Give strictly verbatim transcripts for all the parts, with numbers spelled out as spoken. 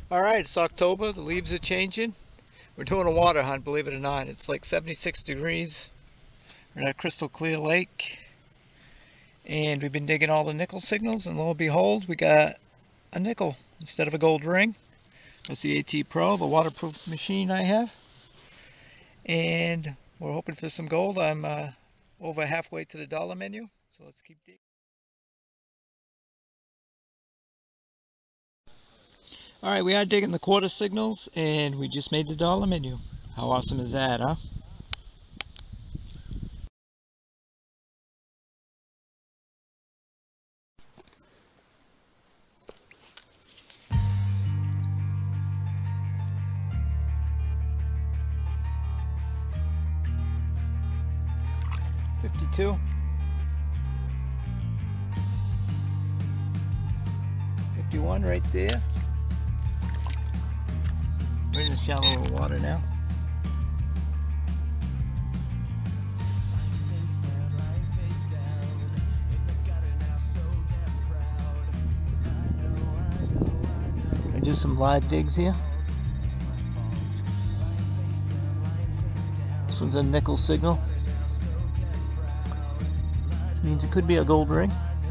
Alright, it's October, the leaves are changing. We're doing a water hunt, believe it or not. It's like seventy-six degrees. We're at a crystal clear lake. And we've been digging all the nickel signals, and lo and behold, we got a nickel instead of a gold ring. That's the AT Pro, the waterproof machine I have. And we're hoping for some gold. I'm uh, over halfway to the dollar menu, so let's keep digging. Alright, we are digging the quarter signals, and we just made the dollar menu. How awesome is that, huh? fifty-two. fifty-one right there. We're in the shallower water now. I do some live digs here. This one's a nickel signal, which means it could be a gold ring.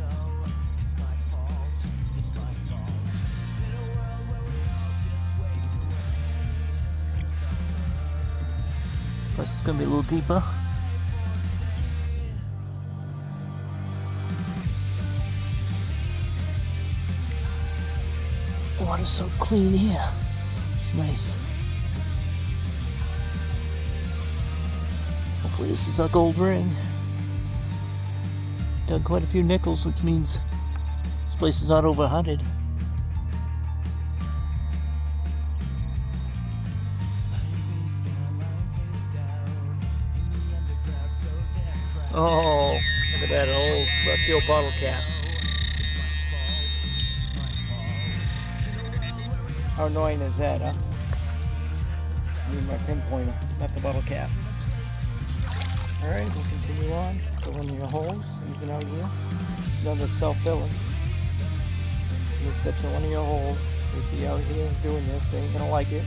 Plus it's going to be a little deeper. The water's so clean here. It's nice. Hopefully this is a gold ring. Dug quite a few nickels, which means this place is not over hunted. Oh, look at that old rusty old bottle cap. How annoying is that, huh? I need my pinpointer, not the bottle cap. Alright, we'll continue on. Fill in your holes, even out here. Another self-filling. He steps in one of your holes. You see out here doing this, they ain't gonna like it.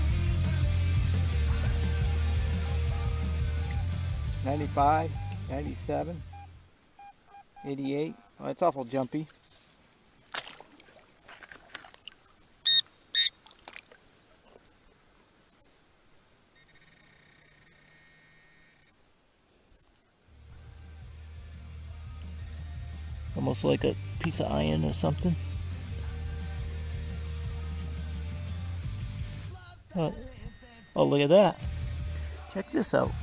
ninety-five. ninety-seven, eighty-eight. Oh, that's awful jumpy. Almost like a piece of iron or something. Oh, oh, look at that. Check this out.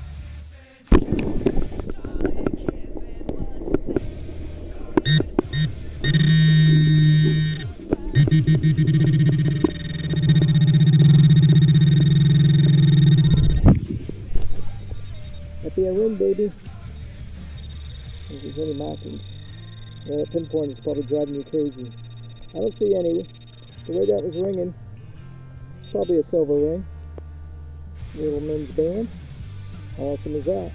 That'd be a ring, baby. If there's any markings. Yeah, that pinpoint is probably driving you crazy. I don't see any. The way that was ringing, probably a silver ring. Little men's band. How awesome is that?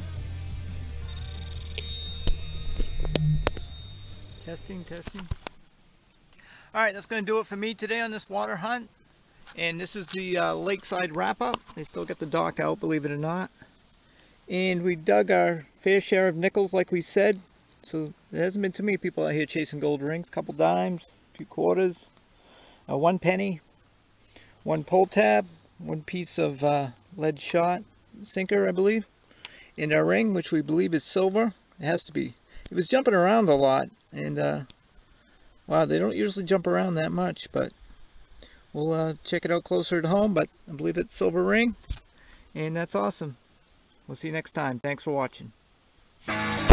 Testing, testing. Alright, that's going to do it for me today on this water hunt. And this is the uh, lakeside wrap-up. They still got the dock out, believe it or not. And we dug our fair share of nickels, like we said. So there hasn't been too many people out here chasing gold rings. A couple dimes, a few quarters, uh, one penny, one pull tab, one piece of uh, lead shot sinker, I believe. And our ring, which we believe is silver. It has to be. It was jumping around a lot. And, uh, wow, they don't usually jump around that much. But we'll uh, check it out closer at home. But I believe it's silver ring. And that's awesome. We'll see you next time. Thanks for watching.